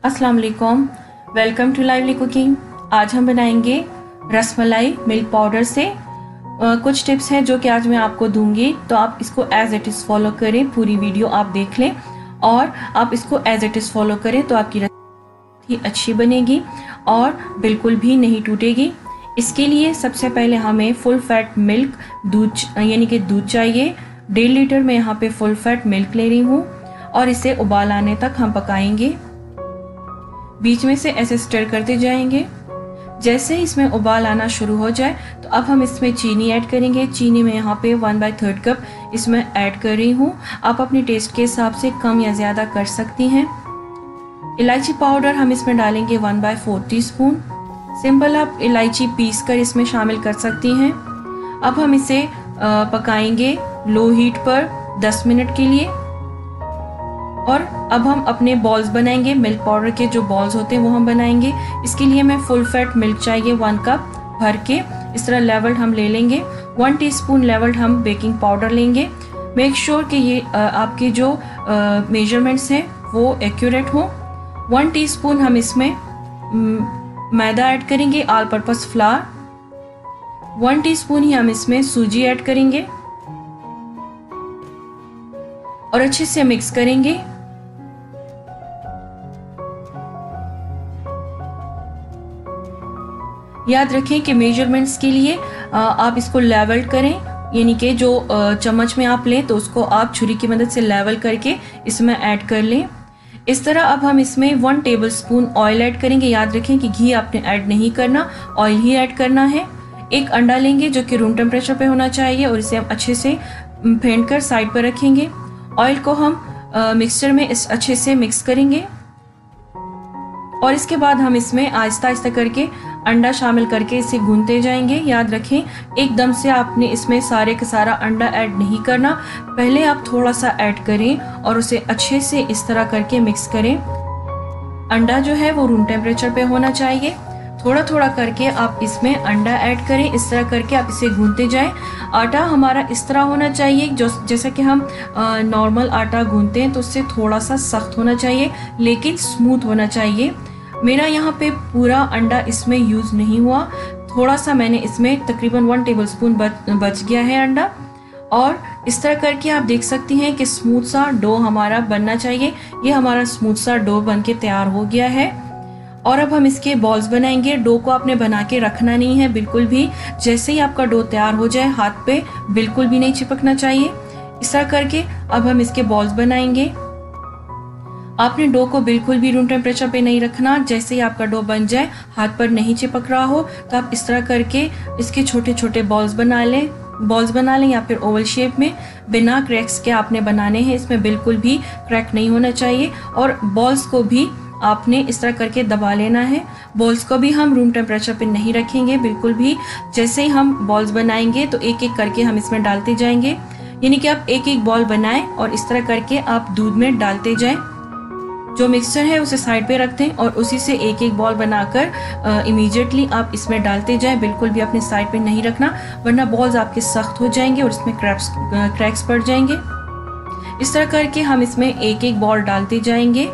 अस्सलाम वालेकुम, welcome to lively cooking. आज हम बनाएंगे रसमलाई मिल्क पाउडर से। कुछ टिप्स हैं जो कि आज मैं आपको दूंगी, तो आप इसको एज इट इज़ फॉलो करें। पूरी वीडियो आप देख लें और आप इसको एज इट इज़ फॉलो करें तो आपकी रेसिपी अच्छी बनेगी और बिल्कुल भी नहीं टूटेगी। इसके लिए सबसे पहले हमें फुल फैट मिल्क दूध यानी कि दूध चाहिए। 1.5 लीटर में यहाँ पे फुल फैट मिल्क ले रही हूँ और इसे उबाल आने तक हम पकाएंगे। बीच में से ऐसे स्टर करते जाएंगे। जैसे इसमें उबाल आना शुरू हो जाए तो अब हम इसमें चीनी ऐड करेंगे। चीनी में यहाँ पे 1/3 कप इसमें ऐड कर रही हूँ। आप अपने टेस्ट के हिसाब से कम या ज़्यादा कर सकती हैं। इलायची पाउडर हम इसमें डालेंगे 1/4 टीस्पून। सिंपल आप इलायची पीस कर इसमें शामिल कर सकती हैं। अब हम इसे पकाएंगे लो हीट पर 10 मिनट के लिए। और अब हम अपने बॉल्स बनाएंगे। मिल्क पाउडर के जो बॉल्स होते हैं वो हम बनाएंगे। इसके लिए हमें फुल फैट मिल्क चाहिए 1 कप भर के। इस तरह लेवल्ड हम ले लेंगे। 1 टीस्पून लेवल्ड हम बेकिंग पाउडर लेंगे। मेक श्योर कि ये आपके जो मेजरमेंट्स हैं वो एक्यूरेट हो। 1 टीस्पून हम इसमें मैदा ऐड करेंगे, ऑल पर्पस फ्लावर। 1 टीस्पून ही हम इसमें सूजी ऐड करेंगे और अच्छे से मिक्स करेंगे। याद रखें कि मेजरमेंट्स के लिए आप इसको लेवल करें, यानी कि जो चम्मच में आप लें तो उसको आप छुरी की मदद से लेवल करके इसमें ऐड कर लें। इस तरह अब हम इसमें 1 टेबलस्पून ऑयल ऐड करेंगे। याद रखें कि घी आपने ऐड नहीं करना, ऑयल ही ऐड करना है। एक अंडा लेंगे जो कि रूम टेम्परेचर पे होना चाहिए और इसे हम अच्छे से फेंट कर साइड पर रखेंगे। ऑयल को हम मिक्सचर में अच्छे से मिक्स करेंगे और इसके बाद हम इसमें आहिस्ता आहिस्ता करके अंडा शामिल करके इसे गूंथते जाएंगे। याद रखें एकदम से आपने इसमें सारे का सारा अंडा ऐड नहीं करना, पहले आप थोड़ा सा ऐड करें और उसे अच्छे से इस तरह करके मिक्स करें। अंडा जो है वो रूम टेम्परेचर पे होना चाहिए। थोड़ा थोड़ा करके आप इसमें अंडा ऐड करें। इस तरह करके आप इसे गूंथते जाएं। आटा हमारा इस तरह होना चाहिए जैसा कि हम नॉर्मल आटा गूंथते हैं तो उससे थोड़ा सा सख्त होना चाहिए लेकिन स्मूथ होना चाहिए। मेरा यहाँ पे पूरा अंडा इसमें यूज़ नहीं हुआ, थोड़ा सा मैंने इसमें तकरीबन 1 टेबलस्पून बच गया है अंडा। और इस तरह करके आप देख सकती हैं कि स्मूथ सा डो हमारा बनना चाहिए। ये हमारा स्मूथ सा डो बन के तैयार हो गया है। और अब हम इसके बॉल्स बनाएंगे। डो को आपने बना के रखना नहीं है बिल्कुल भी। जैसे ही आपका डो तैयार हो जाए हाथ पे बिल्कुल भी नहीं चिपकना चाहिए। इस तरह करके अब हम इसके बॉल्स बनाएंगे। आपने डो को बिल्कुल भी रूम टेम्परेचर पे नहीं रखना। जैसे ही आपका डो बन जाए हाथ पर नहीं चिपक रहा हो तो आप इस तरह करके इसके छोटे छोटे बॉल्स बना लें या फिर ओवल शेप में। बिना क्रैक्स के आपने बनाने हैं, इसमें बिल्कुल भी क्रैक नहीं होना चाहिए। और बॉल्स को भी आपने इस तरह करके दबा लेना है। बॉल्स को भी हम रूम टेम्परेचर पे नहीं रखेंगे बिल्कुल भी। जैसे ही हम बॉल्स बनाएंगे तो एक एक करके हम इसमें डालते जाएंगे, यानी कि आप एक एक बॉल बनाएं और इस तरह करके आप दूध में डालते जाएं। जो मिक्सचर है उसे साइड पे रख दें और उसी से एक एक बॉल बनाकर इमीडिएटली आप इसमें डालते जाएं। बिल्कुल भी अपने साइड पे नहीं रखना वरना बॉल्स आपके सख्त हो जाएंगे और इसमें क्रैक्स पड़ जाएंगे। इस तरह करके हम इसमें एक एक बॉल डालते जाएंगे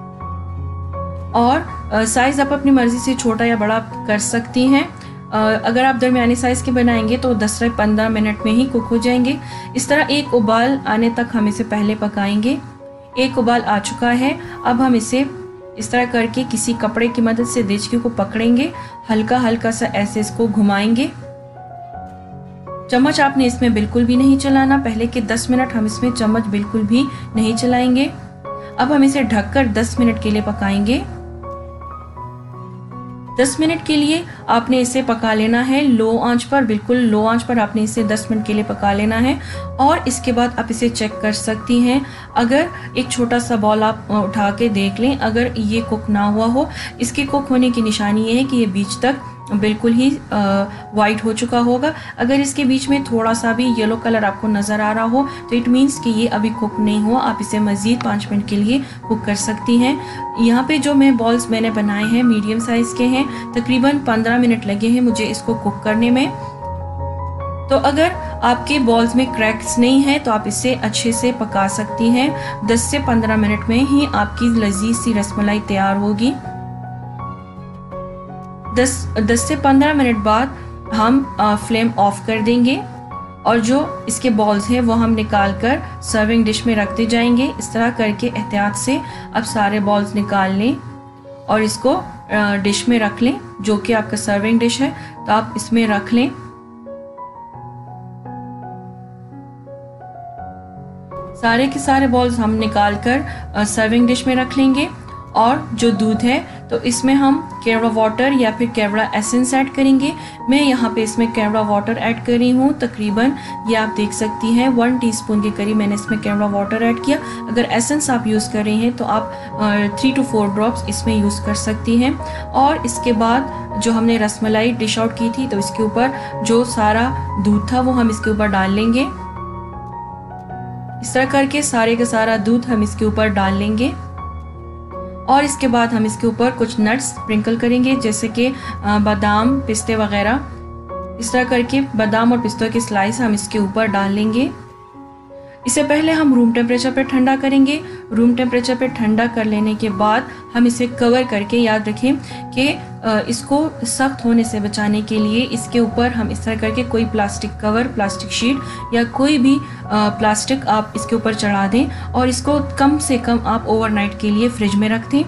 और साइज़ आप अपनी मर्ज़ी से छोटा या बड़ा कर सकती हैं। अगर आप दरमियानी साइज़ के बनाएंगे तो 10 से 15 मिनट में ही कुक हो जाएंगे। इस तरह एक उबाल आने तक हम इसे पहले पकाएंगे। एक उबाल आ चुका है। अब हम इसे इस तरह करके किसी कपड़े की मदद से देचकी को पकड़ेंगे, हल्का हल्का सा ऐसे इसको घुमाएंगे। चम्मच आपने इसमें बिल्कुल भी नहीं चलाना। पहले के 10 मिनट हम इसमें चम्मच बिल्कुल भी नहीं चलाएंगे। अब हम इसे ढककर 10 मिनट के लिए पकाएंगे। 10 मिनट के लिए आपने इसे पका लेना है लो आंच पर, बिल्कुल लो आंच पर आपने इसे 10 मिनट के लिए पका लेना है। और इसके बाद आप इसे चेक कर सकती हैं। अगर एक छोटा सा बॉल आप उठा के देख लें, अगर ये कुक ना हुआ हो, इसके कुक होने की निशानी ये है कि ये बीच तक बिल्कुल ही वाइट हो चुका होगा। अगर इसके बीच में थोड़ा सा भी येलो कलर आपको नज़र आ रहा हो तो इट मीन्स कि ये अभी कुक नहीं हुआ। आप इसे मज़ीद 5 मिनट के लिए कुक कर सकती हैं। यहाँ पे जो बॉल्स मैंने बनाए हैं मीडियम साइज़ के हैं। तकरीबन 15 मिनट लगे हैं मुझे इसको कुक करने में। तो अगर आपके बॉल्स में क्रैक्स नहीं है तो आप इसे अच्छे से पका सकती हैं। 10 से 15 मिनट में ही आपकी लजीज सी रसमलाई तैयार होगी। 10 से 15 मिनट बाद हम फ्लेम ऑफ कर देंगे और जो इसके बॉल्स हैं वो हम निकाल कर सर्विंग डिश में रखते जाएंगे। इस तरह करके एहतियात से अब सारे बॉल्स निकाल लें और इसको डिश में रख लें, जो कि आपका सर्विंग डिश है तो आप इसमें रख लें। सारे के सारे बॉल्स हम निकाल कर सर्विंग डिश में रख लेंगे और जो दूध है तो इसमें हम केवड़ा वाटर या फिर केवड़ा एसेंस ऐड करेंगे। मैं यहाँ पे इसमें केवड़ा वाटर ऐड कर रही हूँ। तकरीबन ये आप देख सकती हैं 1 टीस्पून के करीब मैंने इसमें केवड़ा वाटर ऐड किया। अगर एसेंस आप यूज़ कर रही हैं तो आप 3 to 4 ड्रॉप्स इसमें यूज़ कर सकती हैं। और इसके बाद जो हमने रसमलाई डिश आउट की थी तो इसके ऊपर जो सारा दूध था वो हम इसके ऊपर डाल लेंगे। इस तरह करके सारे का सारा दूध हम इसके ऊपर डाल लेंगे और इसके बाद हम इसके ऊपर कुछ नट्स स्प्रिंकल करेंगे, जैसे कि बादाम, पिस्ते वगैरह। इस तरह करके बादाम और पिस्तों के स्लाइस हम इसके ऊपर डाल लेंगे। इसे पहले हम रूम टेम्परेचर पर ठंडा करेंगे। रूम टेम्परेचर पर ठंडा कर लेने के बाद हम इसे कवर करके, याद रखें कि इसको सख्त होने से बचाने के लिए इसके ऊपर हम इस तरह करके कोई प्लास्टिक कवर, प्लास्टिक शीट या कोई भी प्लास्टिक आप इसके ऊपर चढ़ा दें और इसको कम से कम आप ओवरनाइट के लिए फ्रिज में रख दें।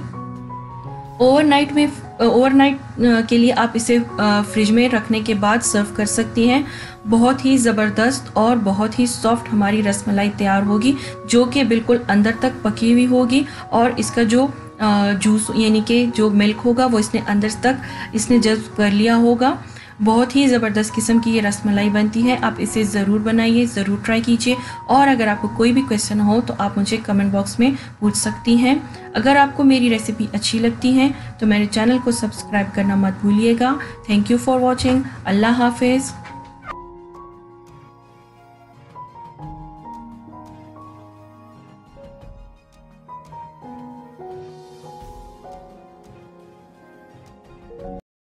ओवरनाइट के लिए आप इसे फ्रिज में रखने के बाद सर्व कर सकती हैं। बहुत ही ज़बरदस्त और बहुत ही सॉफ्ट हमारी रसमलाई तैयार होगी, जो कि बिल्कुल अंदर तक पकी हुई होगी और इसका जो जूस यानी कि जो मिल्क होगा वो इसने अंदर तक इसने जज़्ब कर लिया होगा। बहुत ही ज़बरदस्त किस्म की ये रसमलाई बनती है। आप इसे ज़रूर बनाइए, ज़रूर ट्राई कीजिए और अगर आपको कोई भी क्वेश्चन हो तो आप मुझे कमेंट बॉक्स में पूछ सकती हैं। अगर आपको मेरी रेसिपी अच्छी लगती है तो मेरे चैनल को सब्सक्राइब करना मत भूलिएगा। Thank you for watching. अल्लाह हाफिज़।